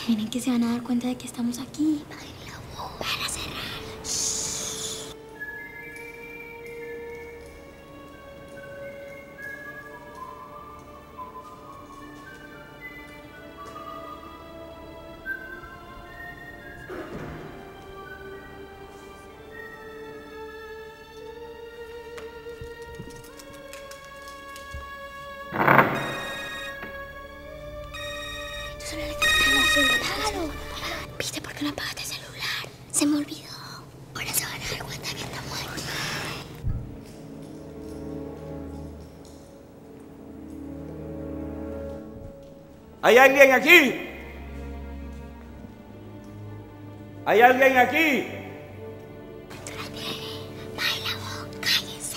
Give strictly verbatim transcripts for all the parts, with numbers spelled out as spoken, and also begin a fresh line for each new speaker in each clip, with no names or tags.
Tienen que se van a dar cuenta de que estamos aquí.
Van a cerrar.
Apágalo. ¿Viste por qué no apagaste el celular? Se me olvidó. Ahora se van a dar cuenta que estamos aquí.
¿Hay alguien aquí? ¿Hay alguien aquí?
Baila vos, cállense.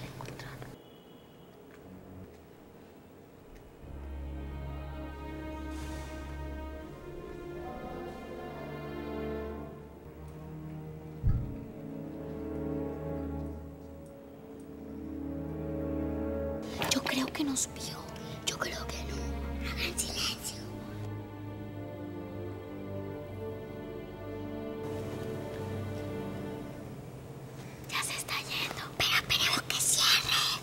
Yo creo que nos vio. Yo creo que no. Hagan silencio. Ya se está yendo. Pero esperemos que cierre.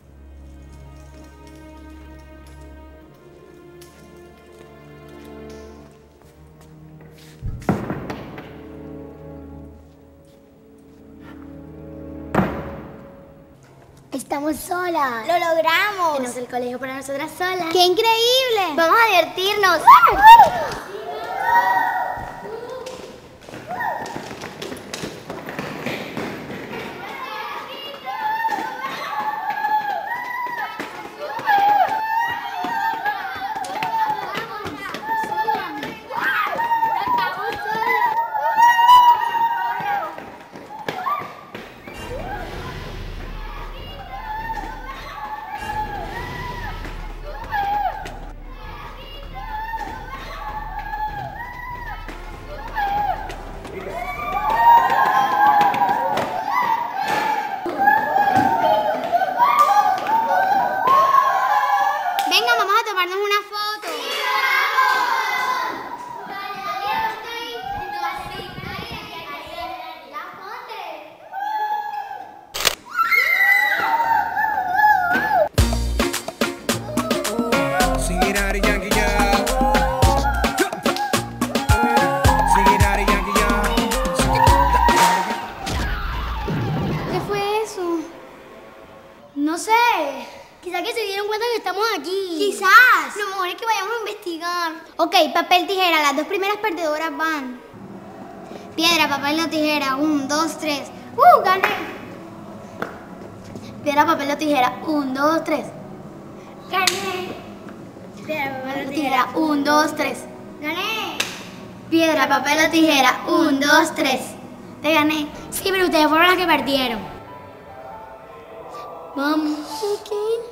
Estamos solas.
¡Lo logramos!
Tenemos el colegio para nosotras solas.
¡Qué increíble!
Vamos a divertirnos.
Venga, vamos a tomarnos una foto. ¿Qué fue eso?
No sé. Quizás que se dieron cuenta que estamos aquí.
Quizás.
Lo mejor es que vayamos a investigar.
Ok, papel, tijera. Las dos primeras perdedoras van. Piedra, papel o tijera. Un, dos, tres. ¡Uh! Gané. Piedra, papel o tijera. Un, dos, tres.
Gané. Piedra, papel o
Tijera. Un, dos, tres.
Gané.
Piedra, papel o tijera. Un, dos, tres. Te gané. Sí, pero ustedes fueron las que perdieron. Vamos. Ok.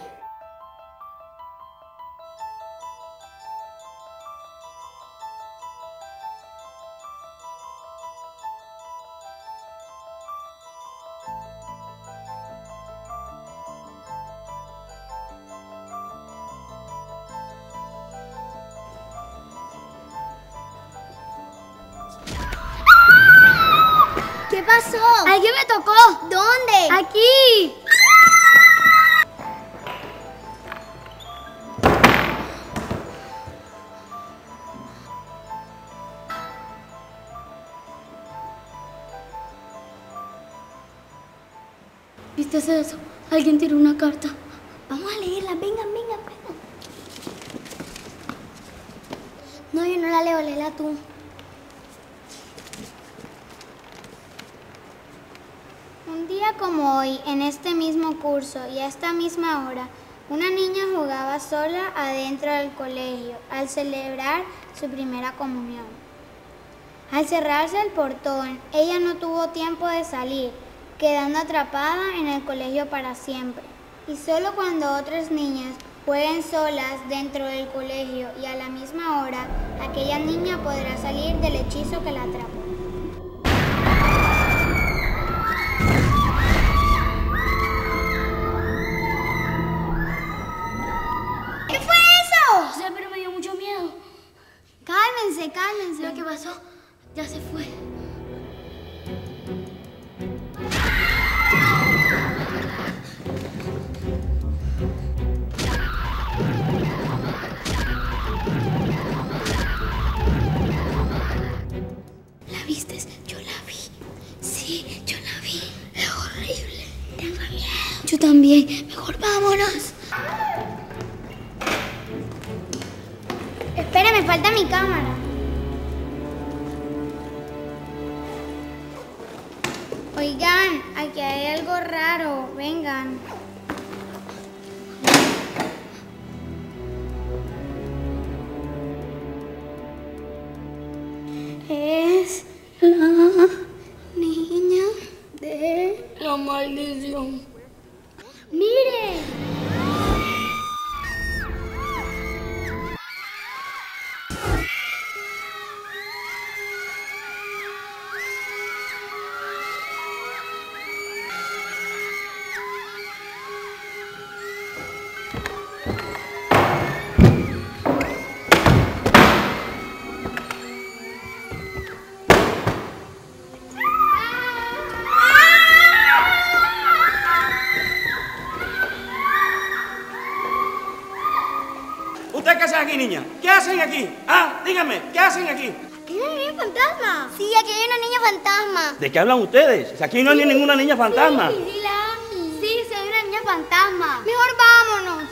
¿Qué pasó?
Alguien me tocó.
¿Dónde?
Aquí. ¿Viste eso? Alguien tiró una carta.
Vamos a leerla. Vengan, vengan, vengan. No, yo no la leo. Léela tú.
Un día como hoy, en este mismo curso y a esta misma hora, una niña jugaba sola adentro del colegio al celebrar su primera comunión. Al cerrarse el portón, ella no tuvo tiempo de salir, quedando atrapada en el colegio para siempre. Y solo cuando otras niñas jueguen solas dentro del colegio y a la misma hora, aquella niña podrá salir del hechizo que la atrapó.
¿Qué fue eso?
No sé, pero me dio mucho miedo.
Cálmense. cálmense, cálmense. Lo que pasó ya se fue. ¿La viste? Yo la vi. Sí, yo la vi. Es horrible. Tengo miedo. Yo también. Mejor vámonos.
Espera, me falta mi cámara. Oigan, aquí hay algo raro. Vengan.
Es la niña de la maldición. ¡Miren!
¿Ustedes qué hacen aquí, niña? ¿Qué hacen aquí? Ah, díganme, ¿qué hacen aquí?
¿Aquí hay una niña fantasma? Sí, aquí hay una niña fantasma.
¿De qué hablan ustedes? Si aquí no hay ninguna niña fantasma.
Sí, sí, la hay. Sí, sí, hay una niña fantasma. Mejor vámonos.